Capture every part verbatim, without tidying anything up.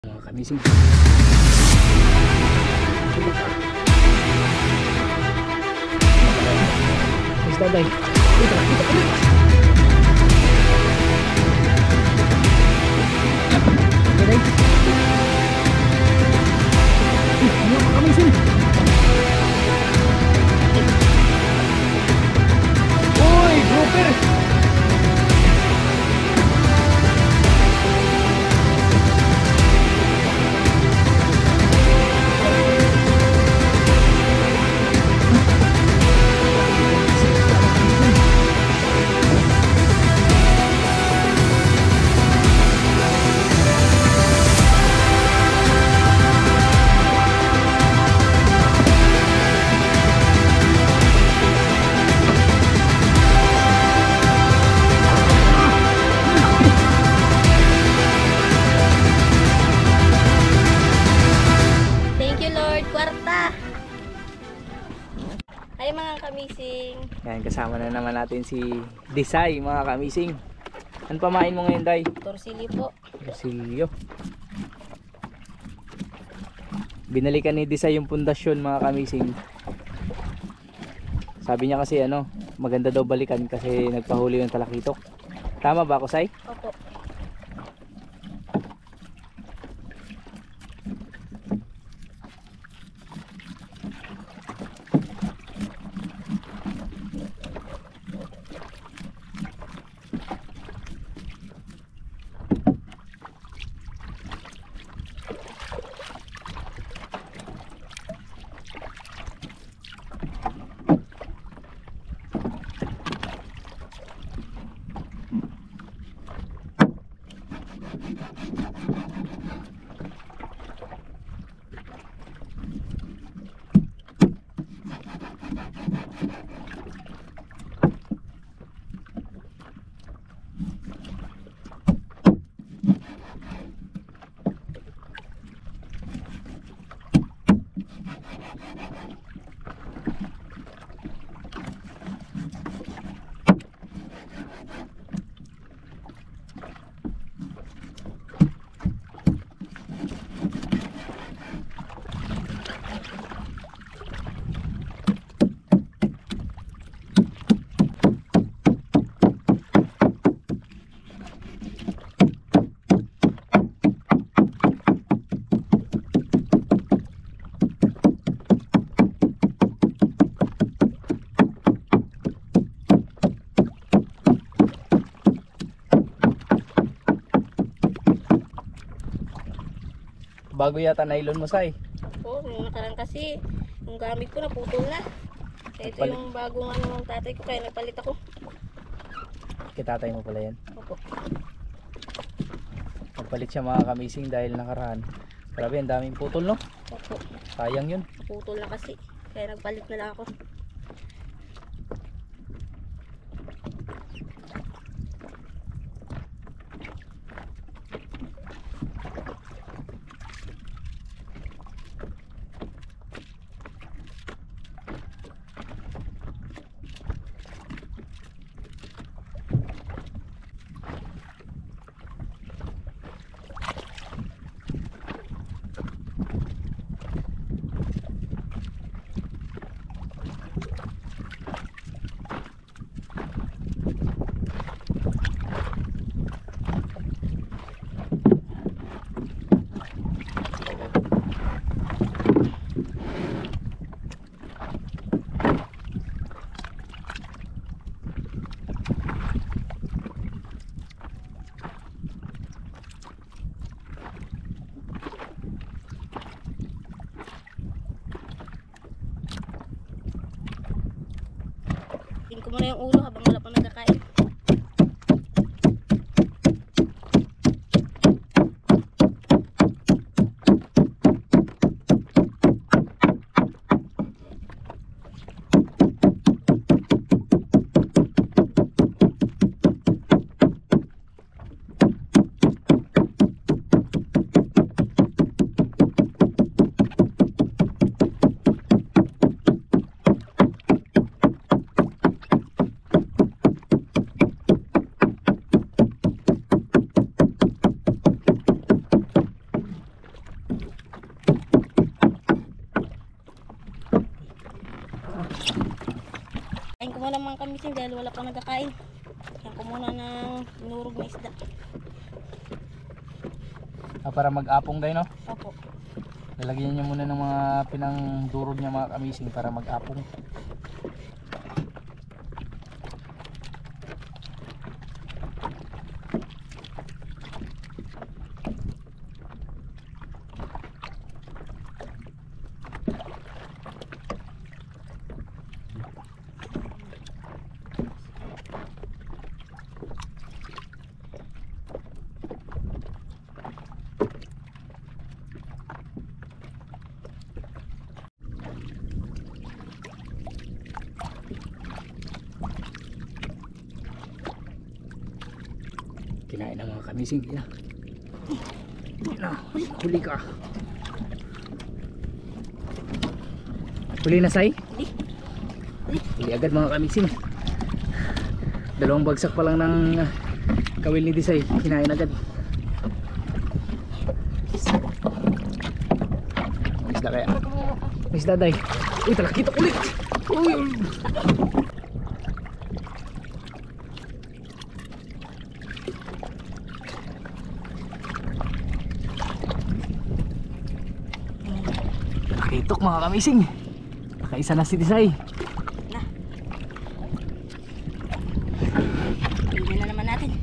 Mga kamising. Isda day. Ito na, ito na. Ito day. Mga kamising. Uy, grouper. Ay mga kamising. Yan, kasama na naman natin si Desai, mga kamising. Ano pamain mo ngayon, Day? Torsilyo po. Torsilyo. Binalikan ni Desai yung pundasyon, mga kamising. Sabi niya kasi ano, maganda daw balikan kasi nagpahuli yung talakitok. Tama ba ako, Sai? Opo. Bago yata nylon mo, Sai. Oo, yung nakaraan kasi yung gamit ko naputol na. Kaya ito Nagpalit. yung bagong ano ng tatay ko kaya nagpalit ako. Kitatay mo pala yan. Opo. Nagpalit siya, mga kamising, dahil nakaraan. Grabe, ang daming putol, no? Opo. Sayang yun. Naputol na kasi. Kaya nagpalit na lang ako. Tingin ko muna yung ulo habang wala pang nagkakain. mga kamising dahil wala pa nagkakain. Yan ko muna ng nurog na isda. Ah, para mag-apong day, no? Opo. Lalagyan niyo muna ng mga pinangdurog niya mga kamising para mag-apong. Kinain ng mga kamising. Yan. Yan. Huli ka. Huli na, Sai? Huli. Huli agad mga kamising. Dalawang bagsak pa lang ng uh, kawil ni Disay. Kinain agad. May isda kaya? May isda, Day. Uy, talakita ulit. Uy, uy. Itok mga kamising. Nakaisa na si Disay. Na. Tingnan na naman natin.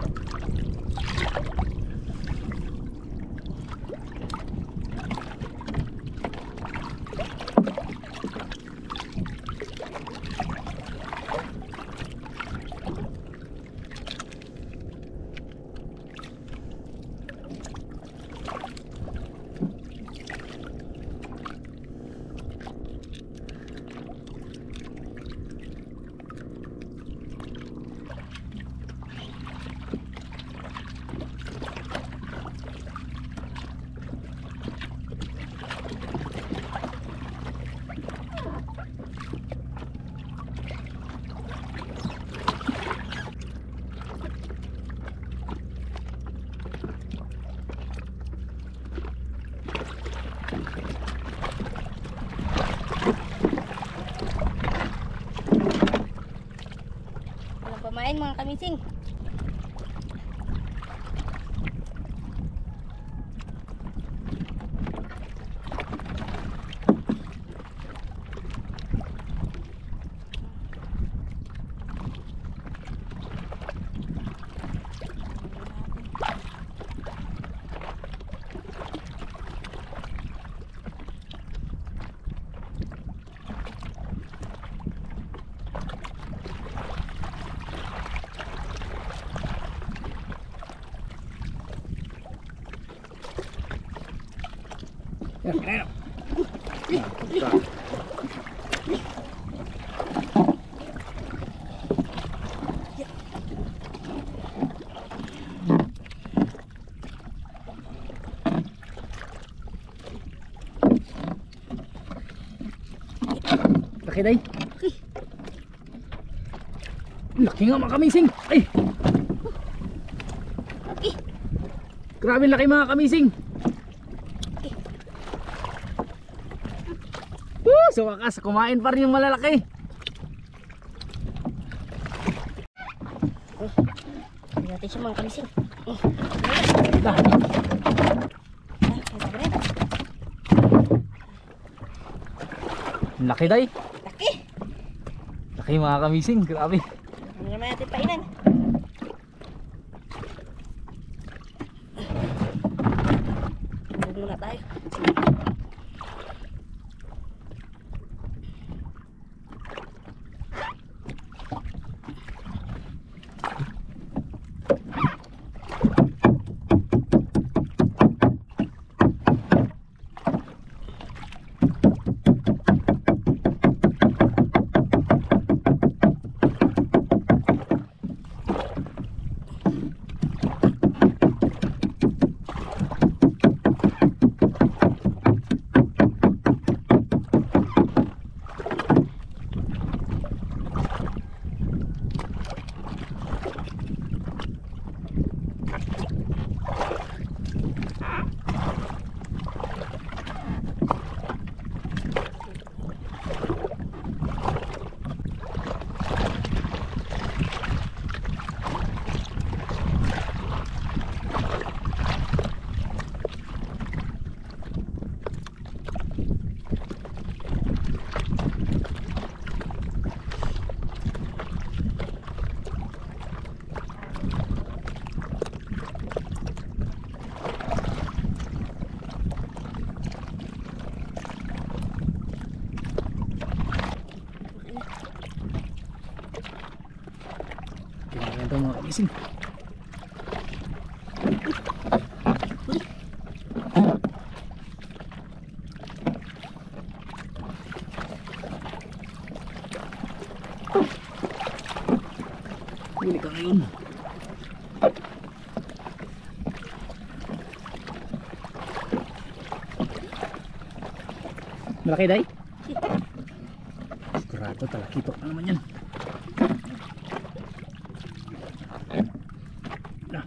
Walang pamain mga kamising. Yan, kinain. Laki, Day. Laki nga mga kamising. Ay! Grabe laki mga kamising. Woo! So wakas, kumain pa rin yung malalaki. Hindi natin siya mga kamising. Dah. Laki, Day. Laki. Laki mga kamising, grabe. Ano naman natin painan? Huwag muna tayo. kamising. Huli ka ngayon. Malaki day? Sigurado talakito na naman yan. Na.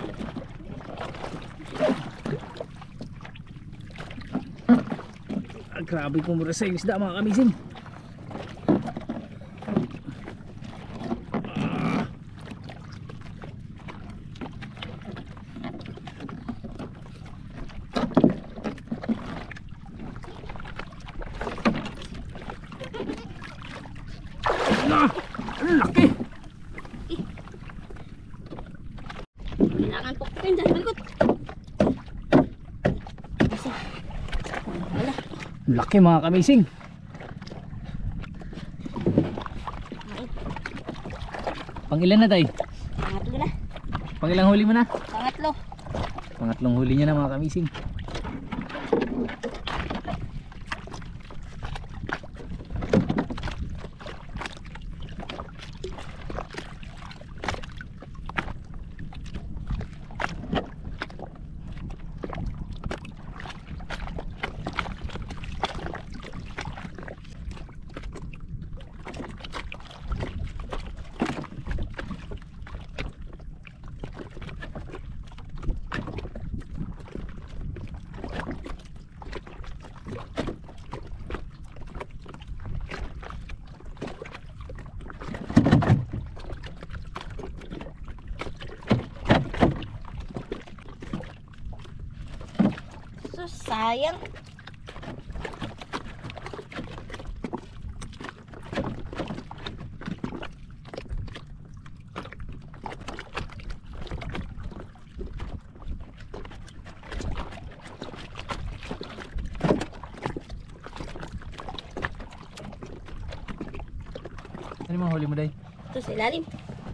Ah, grabe pumura sa isda mga kamising. Na, ang laki. Kailangan po ko yun dyan, malikot. Kasi, wala. Laki mga kamising. Pang ilan na tayo? Pangatlo na. Pang ilang huli mo na? Pangatlo. Pangatlong huli niya na mga kamising. So, sayang. Ano mga huli mo day? Ito sa ilalim.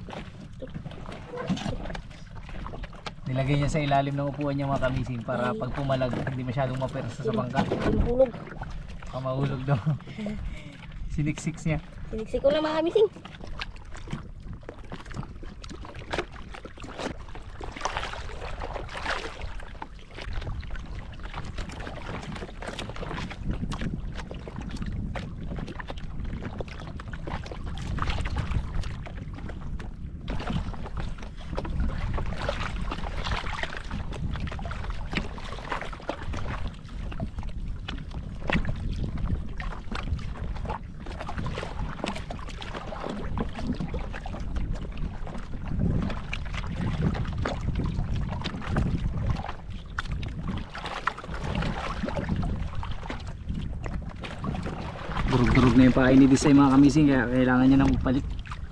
Nilagay niya sa ilalim ng upuan niya mga kamising para pag pumalag hindi masyadong mapersa sa bangka. Hulog. Baka mahulog daw. Siniksiks niya. Siniksik ko lang mga kamising. Durug-durug na yung pahay ni Disay mga kamising kaya kailangan niya ng palit.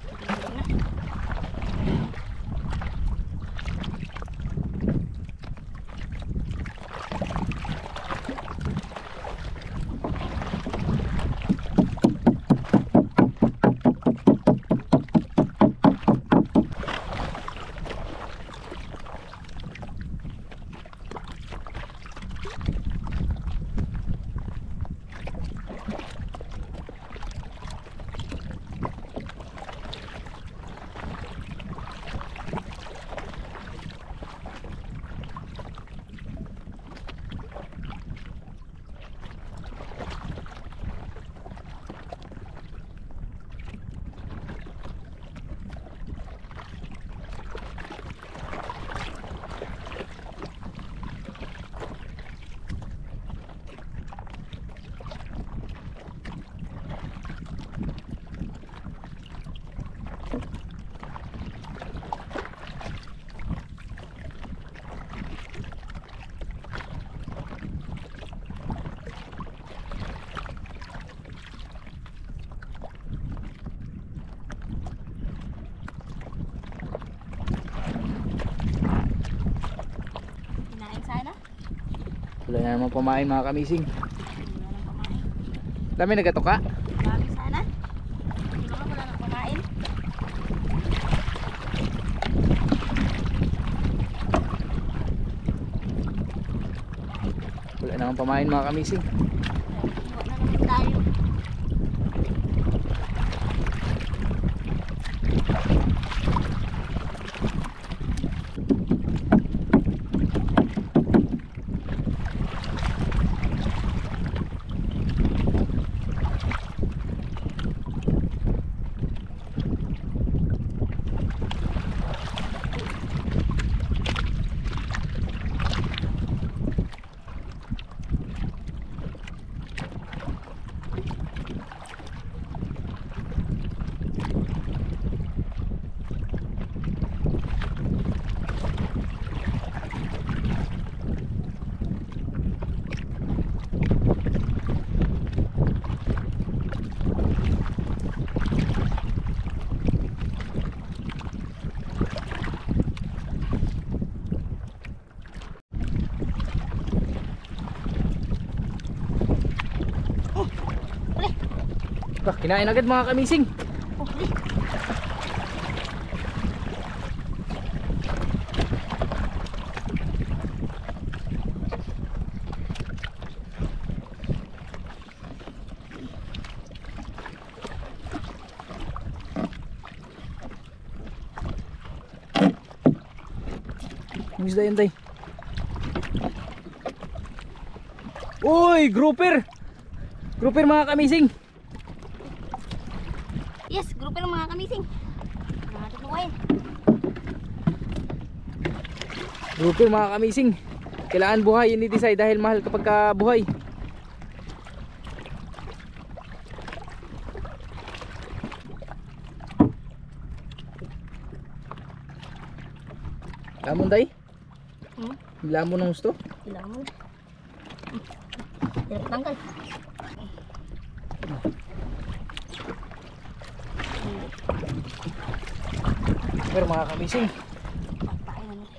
Wala na naman pamain mga kamising. Dami nagatoka. Marami sana. Di ba wala nang kumain? Wala naman pamain mga kamising. Kuha na naman tayo. Ah, kinain agad mga kamising. Oh, di. Ang isda yan tay. Uy, grouper. Grouper mga kamising. Yes, grupo ng mga kamising. Nakatutlukayin. Grouper mga kamising. Kailangan buhayin ni Tisay dahil mahal kapag ka buhay. Lamon tay? Hmm? Lamon ng gusto? Sila mo. Hirap tanggal. Pero mga kamising, Papain ano.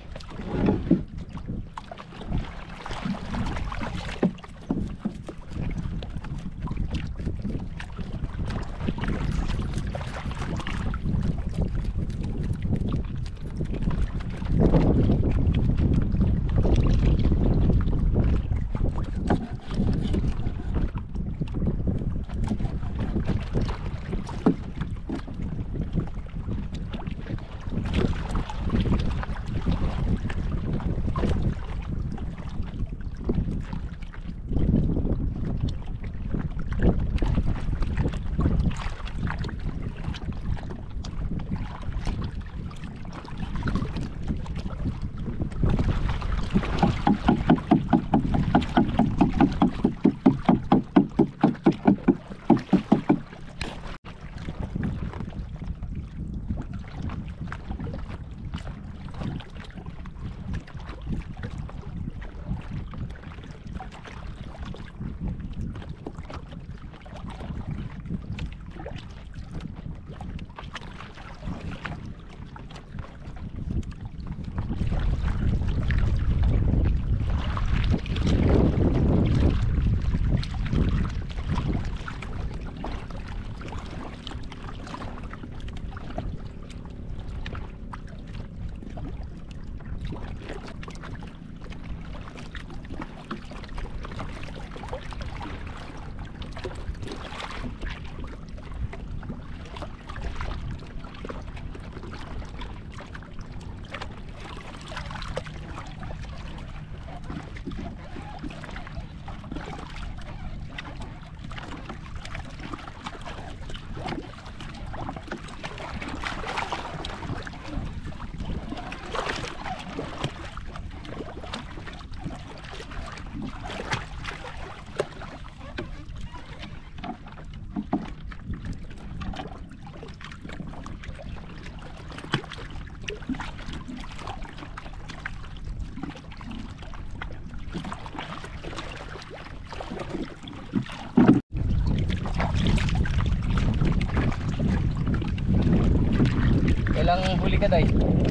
Ilang huli ka day?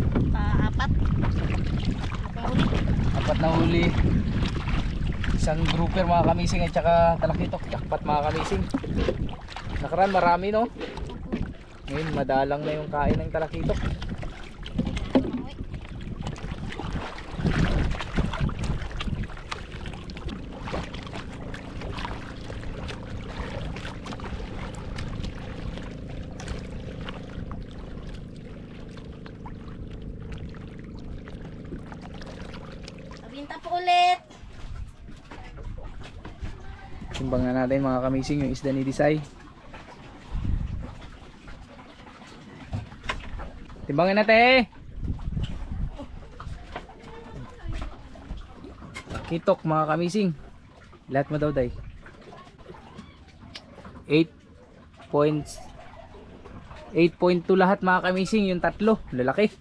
Uh, apat. Apat na huli. Isang grouper mga kamising at saka talakitok. Jackpot mga kamising. Nakaraan marami no? Ngayon madalang na yung kain ng talakitok. Timbangan natin mga kamising yung isda ni Disay. Timbangan natin. Kitok mga kamising. Lahat mo daw day. eight points. eight point two lahat mga kamising, yung tatlo. Lalaki.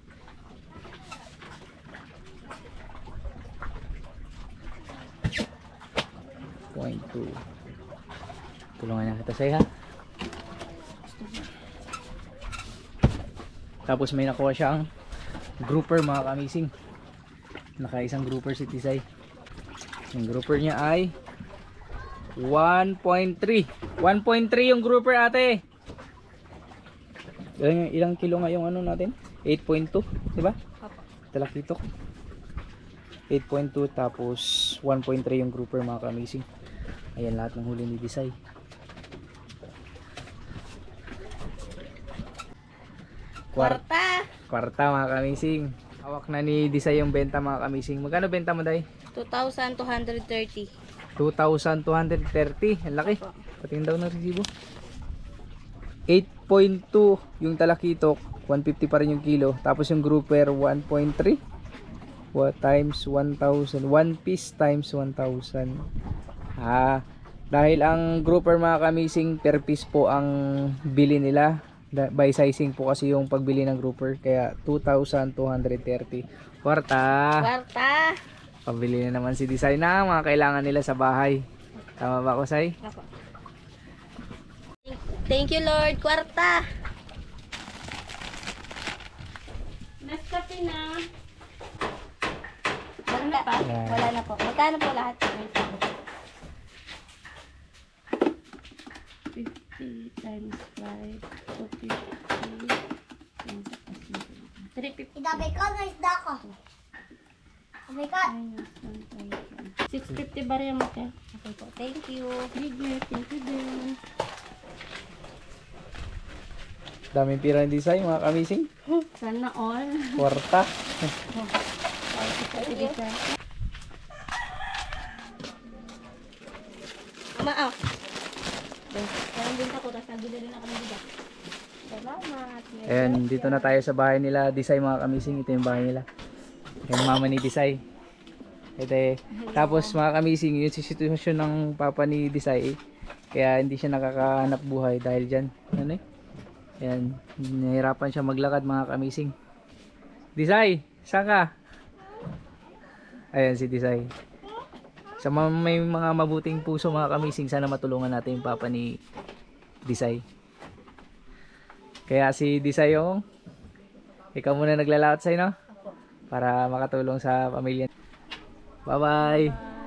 point two. Tulungan na kita sa'yo ha. Tapos may nakuha siyang grouper mga kamising. Nakaisang grouper si Tisay. Yung grouper niya ay one point three. one point three yung grouper ate. Ilang, ilang kilo nga yung ano natin? eight point two, di ba? Talakitok. eight point two tapos one point three yung grouper mga kamising. Ayan lahat ng huli ni Disay. Kwarta. Kwarta mga kamising. Hawak na ni Disay yung benta mga kamising. Magkano benta mo day? two thousand two hundred thirty. two thousand two hundred thirty. Ang laki. Patingin daw ng resibo. eight point two yung talakitok. one fifty pa rin yung kilo. Tapos yung grouper one point three. What times one thousand. one piece times one thousand. Ah, dahil ang grouper mga kamising per piece po ang bili nila. By sizing po kasi yung pagbili ng grouper. Kaya two thousand two hundred thirty. Kwarta. Kwarta. Pabili na naman si Disay na mga kailangan nila sa bahay. Tama ba ko, Say? Ako. Thank you Lord. Kwarta. Nescafe na. Wala pa? Yan. Wala na po. Magkano po lahat? fifty times five. So fifty. three fifty. Idabay ko na isda ko. Idabay ko. six fifty ba rin mo, Ate? Okay po. Thank you. Sige, thank you din. Daming pira ni Disay mga kamising. Sana all. Kwarta. Thank you. Ama, ah. Parang din ako, tapos nagbili rin ako ng bigas. Salamat. Ayan, dito na tayo sa bahay nila Disay mga kamising. Ito yung bahay nila. Yung mama ni Disay. Ito eh. Tapos mga kamising, yung sitwasyon ng papa ni Disay. Kaya hindi siya nakakahanap buhay dahil dyan. Ano eh? Ayan, nahirapan siya maglakad mga kamising. Disay, saan ka? Ayan si Disay. Sa mga may mga mabuting puso mga kamising, sana matulungan natin yung papa ni Disay. Kaya si Disay yung ikaw muna naglalakad sa'yo, no? Para makatulong sa pamilya. Bye bye!